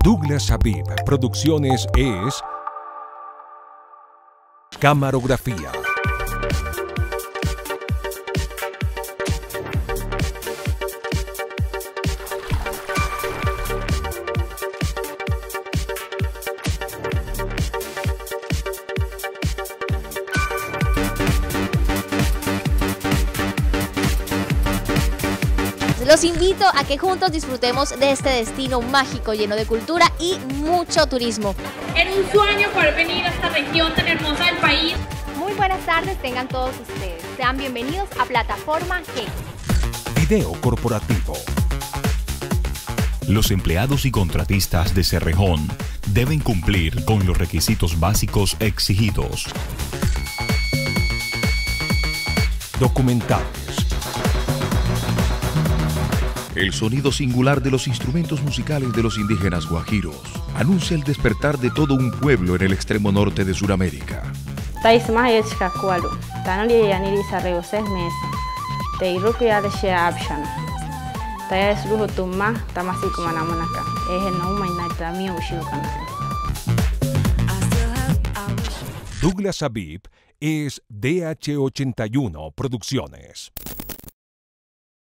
Douglas Habib Producciones es Camarografía. Los invito a que juntos disfrutemos de este destino mágico lleno de cultura y mucho turismo. Era un sueño poder venir a esta región tan hermosa del país. Muy buenas tardes tengan todos ustedes. Sean bienvenidos a Plataforma G. Video corporativo. Los empleados y contratistas de Cerrejón deben cumplir con los requisitos básicos exigidos. Documentales. El sonido singular de los instrumentos musicales de los indígenas guajiros anuncia el despertar de todo un pueblo en el extremo norte de Sudamérica. Douglas Habib es DH81 Producciones.